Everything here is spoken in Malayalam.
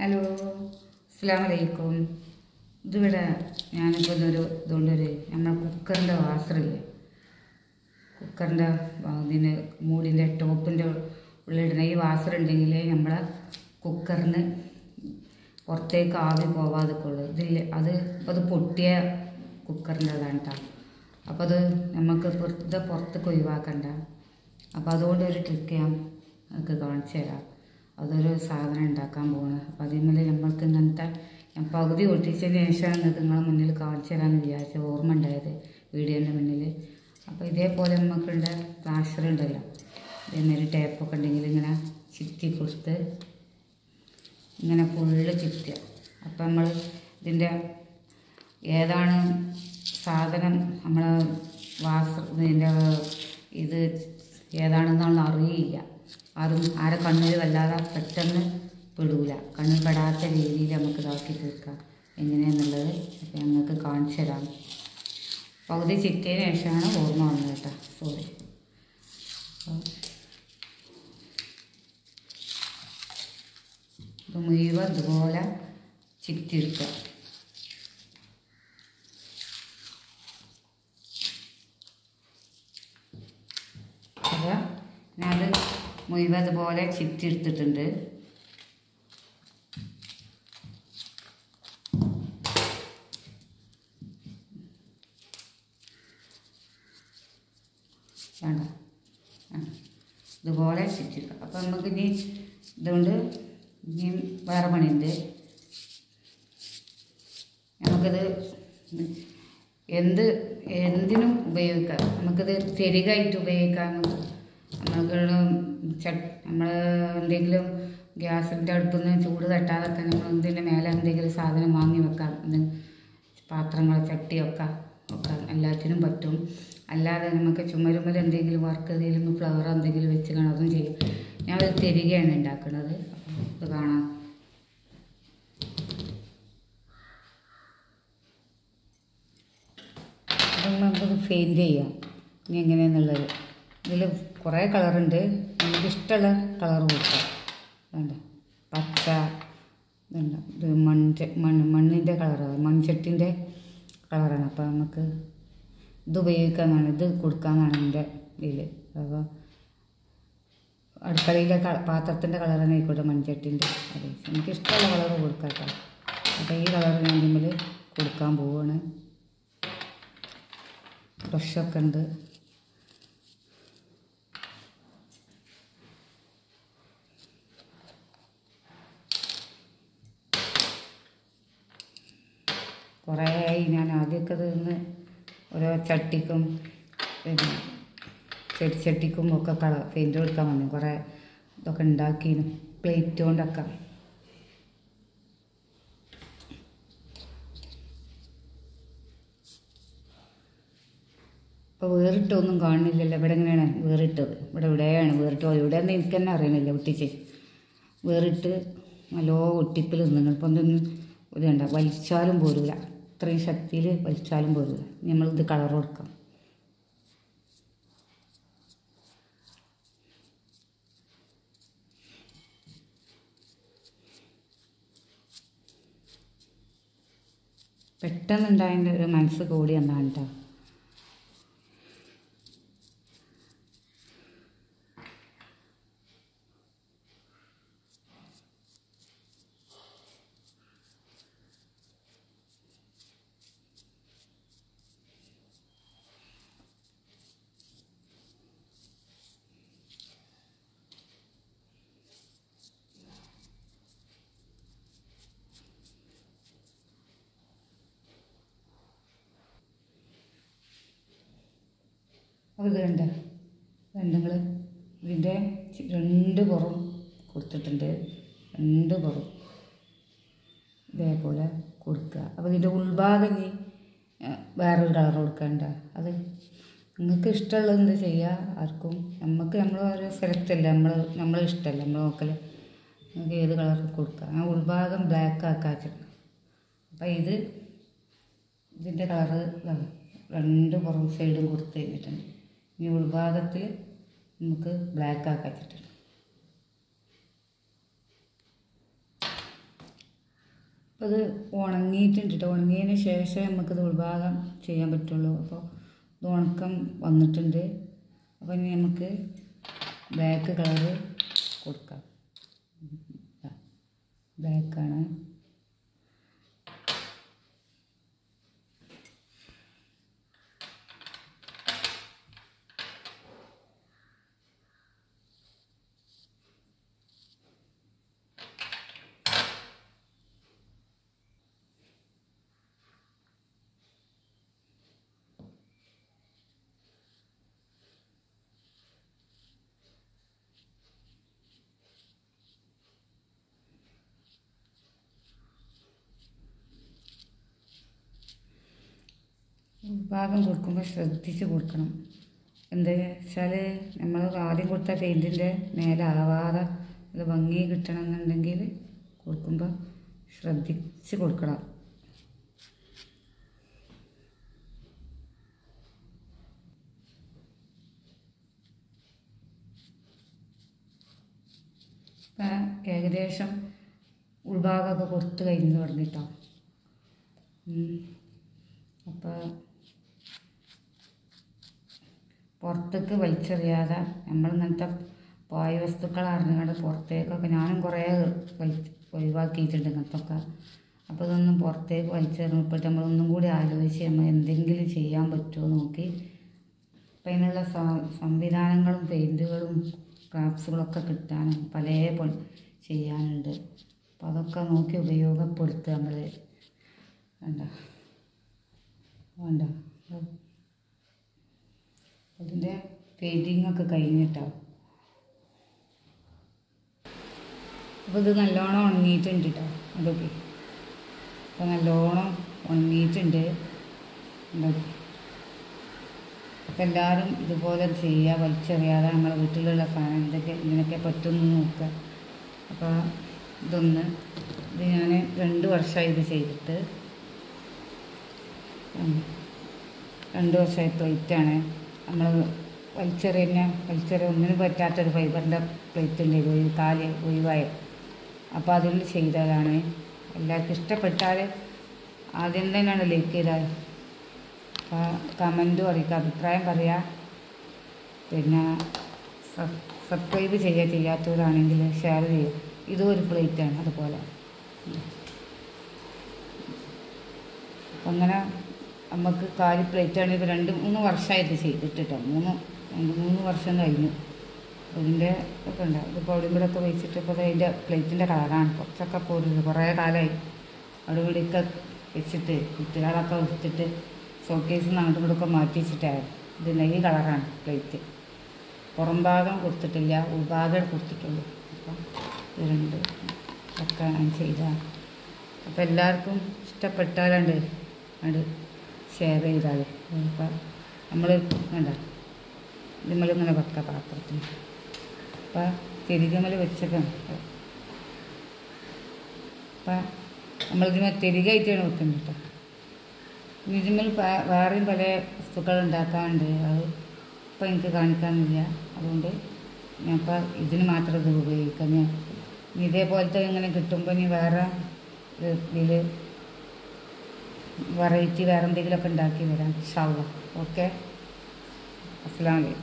ഹലോ, അസ്സലാമു അലൈക്കും. ഇതിവിടെ ഞാനിപ്പോൾ ഇതുകൊണ്ടൊരു നമ്മൾ കുക്കറിൻ്റെ വാസറില്ലേ, കുക്കറിൻ്റെ ഇതിന് മൂടിൻ്റെ ടോപ്പിൻ്റെ ഉള്ളിടുന്ന ഈ വാസറുണ്ടെങ്കിൽ നമ്മളെ കുക്കറിന് പുറത്തേക്ക് ആവി പോവാതെക്കുള്ളൂ. അത് പൊട്ടിയ കുക്കറിൻ്റെതാണ് കേട്ടോ. അപ്പോൾ അത് നമുക്ക് പുറത്തേക്ക് ഒഴിവാക്കണ്ട. അപ്പോൾ അതുകൊണ്ട് ഒരു ട്രിക്ക് ഞാൻ നിങ്ങൾക്ക് കാണിച്ചു തരാം. അതൊരു സാധനം ഉണ്ടാക്കാൻ പോകുന്നത്. അപ്പോൾ അതിന്മേൽ നമ്മൾക്ക് ഇങ്ങനത്തെ ഞാൻ പകുതി ഒട്ടിച്ചതിന് ശേഷമാണ് നിങ്ങൾക്ക് നിങ്ങളെ മുന്നിൽ കാണിച്ചു തരാമെന്ന് വിചാരിച്ച ഓർമ്മ ഉണ്ടായത് വീഡിയോൻ്റെ മുന്നിൽ. അപ്പോൾ ഇതേപോലെ നമുക്കുള്ള പ്ലാസ്റ്റർ ഉണ്ടല്ലോ, ഇതേമാതിരി ടേപ്പൊക്കെ ഉണ്ടെങ്കിൽ ഇങ്ങനെ ചുറ്റി കൊടുത്ത് ഇങ്ങനെ ഫുള്ള് ചുറ്റുക. അപ്പോൾ നമ്മൾ ഇതിൻ്റെ ഏതാണ് സാധനം നമ്മൾ ഇതിൻ്റെ ഇത് ഏതാണെന്നുള്ള അറിയില്ല. ആരെ കണ്ണിൽ വല്ലാതെ പെട്ടെന്ന് പെടൂല. കണ്ണിൽ പെടാത്ത രീതിയിൽ നമുക്ക് ഇതാക്കി തീർക്കാം എങ്ങനെയാണെന്നുള്ളത് അപ്പോൾ ഞങ്ങൾക്ക് കാണിച്ചു തരാം. പകുതി ചിറ്റിയതിന് ശേഷമാണ് ഓർമ്മ വന്നത് കേട്ടോ, സോറി. ഇത് മുഴുവൻ ഇതുപോലെ ചിറ്റിയെടുക്കുക. അപ്പോൾ ഞാനത് മുഴുവൻ അതുപോലെ ചിറ്റിയെടുത്തിട്ടുണ്ട്. വേണ്ട, ഇതുപോലെ ചിറ്റിയെടുക്കാം. അപ്പോൾ നമുക്ക് ഇനി ഇതുകൊണ്ട് ഇനി വേറെ പണിയുണ്ട്. നമുക്കത് എന്തിനും ഉപയോഗിക്കാം. നമുക്കത് തിരികായിട്ട് ഉപയോഗിക്കാം. നമുക്ക് നമ്മൾ എന്തെങ്കിലും ഗ്യാസിൻ്റെ അടുപ്പിൽ നിന്ന് ചൂട് തട്ടാതൊക്കെ നമ്മൾ ഇതിൻ്റെ മേലെ എന്തെങ്കിലും സാധനം വാങ്ങി വെക്കാം. പാത്രങ്ങൾ ചട്ടിയൊക്കെ വെക്കാം, എല്ലാത്തിനും പറ്റും. അല്ലാതെ നമുക്ക് ചുമരുമ്മൽ എന്തെങ്കിലും വർക്ക് എന്തെങ്കിലും ഫ്ലവർ എന്തെങ്കിലും വെച്ച് കാണാം, അതും ചെയ്യും. ഞാൻ ഒരു തിരികെയാണ് ഉണ്ടാക്കുന്നത്. ഇത് കാണാം. അപ്പം നമുക്കത് പെയിൻറ്റ് ചെയ്യാം ഇനി എങ്ങനെയാണെന്നുള്ളത്. ഇതിൽ കുറേ കളറുണ്ട്, നമുക്കിഷ്ടമുള്ള കളർ കൊടുക്കാം. വേണ്ട, പച്ച ഇതുണ്ട്, ഇത് മണ്ണിൻ്റെ കളറാണ്, മൺചട്ടിൻ്റെ കളറാണ്. അപ്പോൾ നമുക്ക് ഇത് ഉപയോഗിക്കാമെന്നാണ്, ഇത് കൊടുക്കാമെന്നാണ് എൻ്റെ ഇതിൽ. അപ്പോൾ അടുക്കളയിലെ പാത്രത്തിൻ്റെ കളർ തന്നെ ആയിക്കോട്ടെ, മൺചട്ടിൻ്റെ അതെ, എനിക്കിഷ്ടമുള്ള കളർ കൊടുക്കാം കേട്ടോ. അപ്പോൾ ഈ കളർ ഞാൻ ഇതിൽ കൊടുക്കാൻ പോവുകയാണ്. ബ്രഷൊക്കെ ഉണ്ട്. കുറേ ഞാൻ ആദ്യമൊക്കെ നിന്ന് ഓരോ ചട്ടിക്കും പിന്നെ ചെടിച്ചട്ടിക്കും ഒക്കെ പെയിൻറ്റ് കൊടുക്കാൻ വന്നു. കുറേ ഇതൊക്കെ ഉണ്ടാക്കിയിരുന്നു പ്ലേറ്റ് കൊണ്ടൊക്കെ. ഇപ്പോൾ വേറിട്ടൊന്നും കാണുന്നില്ലല്ലോ. ഇവിടെ എങ്ങനെയാണ് വേറിട്ടത്? ഇവിടെയാണ് വേറിട്ട് പോയി. ഇവിടെ ഒന്നും എനിക്ക് തന്നെ അറിയണില്ല ഒട്ടിച്ച്. വേറിട്ട് നല്ലോ ഒട്ടിപ്പിൽ നിന്നു. ഇപ്പം ഒന്നും ഇതുണ്ട, വലിച്ചാലും പോരില്ല, ഇത്രയും ശക്തിയിൽ വലിച്ചാലും പോരില്ല. നമ്മളിത് കളർ കൊടുക്കാം. പെട്ടെന്നുണ്ടായതിൻ്റെ ഒരു മനസ്സ് കൂടി എന്നാണ് കേട്ടോ. അപ്പോൾ ഇത് കണ്ട നിങ്ങൾ ഇതിൻ്റെ രണ്ട് പുറം കൊടുത്തിട്ടുണ്ട്. രണ്ട് പുറം ഇതേപോലെ കൊടുക്കുക. അപ്പോൾ ഇതിൻ്റെ ഉൾഭാഗം ഇനി വേറൊരു കളർ കൊടുക്കണ്ട. അത് നിങ്ങൾക്ക് ഇഷ്ടമുള്ളത് എന്ത് ചെയ്യുക. ആർക്കും നമ്മൾ ഒരു സെലക്റ്റല്ല, നമ്മൾ ഇഷ്ടമല്ല, നമ്മൾ നോക്കൽ. നിങ്ങൾക്ക് ഏത് കളർ കൊടുക്കുക. ആ ഉൾഭാഗം ബ്ലാക്ക് ആക്കാച്ചിട്ട്. അപ്പോൾ ഇതിൻ്റെ കളറ് രണ്ട് പുറം സൈഡും കൊടുത്ത് കഴിഞ്ഞിട്ടുണ്ട്. ഇനി ഉൾഭാഗത്തിൽ നമുക്ക് ബ്ലാക്ക് ആക്കാച്ചിട്ടുണ്ട്. അപ്പോൾ അത് ഉണങ്ങിയിട്ടുണ്ട് കേട്ടോ. ഉണങ്ങിയതിന് ശേഷം നമുക്കിത് ഉൾഭാഗം ചെയ്യാൻ പറ്റുള്ളൂ. അപ്പോൾ ഇത് ഉണക്കം വന്നിട്ടുണ്ട്. അപ്പോൾ ഇനി നമുക്ക് ബ്ലാക്ക് കളറ് കൊടുക്കാം. ബ്ലാക്കാണ്. ഭാഗം കൊടുക്കുമ്പോൾ ശ്രദ്ധിച്ച് കൊടുക്കണം. എന്താ വെച്ചാൽ നമ്മൾ ആദ്യം കൊടുത്ത പെയിൻറ്റിൻ്റെ മേലെ ആവാതെ അത് ഭംഗി കിട്ടണമെന്നുണ്ടെങ്കിൽ കൊടുക്കുമ്പോൾ ശ്രദ്ധിച്ച് കൊടുക്കണം. ഏകദേശം ഉൾഭാഗമൊക്കെ കൊടുത്ത് കഴിഞ്ഞ് തുടങ്ങിട്ടോ. അപ്പോൾ പുറത്തേക്ക് വലിച്ചെറിയാതെ നമ്മളിങ്ങനത്തെ പായ വസ്തുക്കൾ അറിഞ്ഞുകൊണ്ട് പുറത്തേക്കൊക്കെ ഞാനും കുറേ ഒഴിവാക്കിയിട്ടുണ്ട് ഇങ്ങനത്തൊക്കെ. അപ്പോൾ ഇതൊന്നും പുറത്തേക്ക് വലിച്ചെറിഞ്ഞപ്പോൾ നമ്മളൊന്നും കൂടി ആലോചിച്ച് നമ്മൾ എന്തെങ്കിലും ചെയ്യാൻ പറ്റുമോ നോക്കി. അപ്പം അതിനുള്ള സംവിധാനങ്ങളും പെയിൻറ്റുകളും ക്രാഫ്റ്റ്സുകളൊക്കെ കിട്ടാനും പല ചെയ്യാനുണ്ട്. അപ്പോൾ അതൊക്കെ നോക്കി ഉപയോഗപ്പെടുത്തുക നമ്മൾ. വേണ്ട അതിൻ്റെ പെയിൻറ്റിങ്ങൊക്കെ കഴിഞ്ഞിട്ടാവും. അപ്പോൾ ഇത് നല്ലോണം ഉണങ്ങിയിട്ടുണ്ട് കേട്ടോ. അതൊക്കെ അപ്പോൾ നല്ലോണം ഉണങ്ങിയിട്ടുണ്ട്. അപ്പോൾ എല്ലാവരും ഇതുപോലെ ചെയ്യുക, വലിച്ചെറിയാതെ നമ്മളെ വീട്ടിലുള്ള സാധനം എന്തൊക്കെ ഇങ്ങനെയൊക്കെ പറ്റുമെന്ന് നോക്കുക. അപ്പോൾ ഇത് ഞാൻ 2 വർഷമായി ഇത് ചെയ്തിട്ട്. 2 വർഷമായി പ്ലേറ്റാണ്. നമ്മൾ വലിച്ചെറിയ ഒന്നിനും പറ്റാത്തൊരു ഫൈബറിൻ്റെ പ്ലേറ്റ് ഉണ്ട്, കാല് ഒഴിവായ. അപ്പോൾ അതിൽ ചെയ്തതാണ്. എല്ലാവർക്കും ഇഷ്ടപ്പെട്ടാൽ ആദ്യം തന്നെയാണ് ലൈക്ക് ചെയ്താൽ. കമൻറ്റും അറിയിക്കുക, അഭിപ്രായം പറയുക. പിന്നെ സബ്സ്ക്രൈബ് ചെയ്യാത്തവരാണെങ്കിൽ ഷെയർ ചെയ്യുക. ഇതും ഒരു പ്ലേറ്റാണ് അതുപോലെ. അങ്ങനെ നമുക്ക് കാലി പ്ലേറ്റാണെങ്കിൽ ഇപ്പോൾ 2-3 വർഷമായിട്ട് ചെയ്തിട്ടോ. 2-3 വർഷം കഴിഞ്ഞു. അതിൻ്റെ ഒക്കെ ഉണ്ടാവും. ഇതിപ്പോൾ അവിടെ ഇവിടെയൊക്കെ വെച്ചിട്ട് ഇപ്പോൾ അതിൻ്റെ പ്ലേറ്റിൻ്റെ കളറാണ്. കുറച്ചൊക്കെ പോരുന്നത് കുറേ കാലമായി അവിടെ ഇവിടെയൊക്കെ വെച്ചിട്ട് കുട്ടികളൊക്കെ എടുത്തിട്ട് ഷോക്കേസിൽ നിന്ന് അങ്ങോട്ടും ഇവിടെയൊക്കെ മാറ്റി വെച്ചിട്ടായിരുന്നു. ഇതിൻ്റെ ഈ കളറാണ് പ്ലേറ്റ്. പുറം ഭാഗം കൊടുത്തിട്ടില്ല, ഉൾഭാഗം കൊടുത്തിട്ടുള്ളൂ. അപ്പം ഇത് 2 ഒക്കെ ഞാൻ ചെയ്തതാണ്. അപ്പോൾ എല്ലാവർക്കും ഇഷ്ടപ്പെട്ടാലുണ്ട് അത് ഷെയർ ചെയ്താൽ. അപ്പം നമ്മൾ വേണ്ട ഇതിമ്മലിങ്ങനെ വെക്കാം പാത്രത്തിൽ. അപ്പം തിരികമൽ വെച്ചേക്കാണ്. അപ്പം നമ്മളിതിനെ തിരികായിട്ടാണ് വെക്കുന്നത് കേട്ടോ. ഇതിമ്മൽ വേറെയും പല വസ്തുക്കൾ ഉണ്ടാക്കാറുണ്ട്. അത് ഇപ്പം എനിക്ക് കാണിക്കാനില്ല. അതുകൊണ്ട് ഞാൻ ഇപ്പം ഇതിന് മാത്രം ഇത് ഉപയോഗിക്കാം. ഞാൻ ഇതേപോലത്തെ ഇങ്ങനെ കിട്ടുമ്പോൾ ഇനി വേറെ ഇതിൽ വെറൈറ്റി വേറെ എന്തെങ്കിലുമൊക്കെ ഉണ്ടാക്കി വരാം ഇൻഷാ അല്ലാഹ്. ഓക്കെ, അസ്സലാമു അലൈക്കും.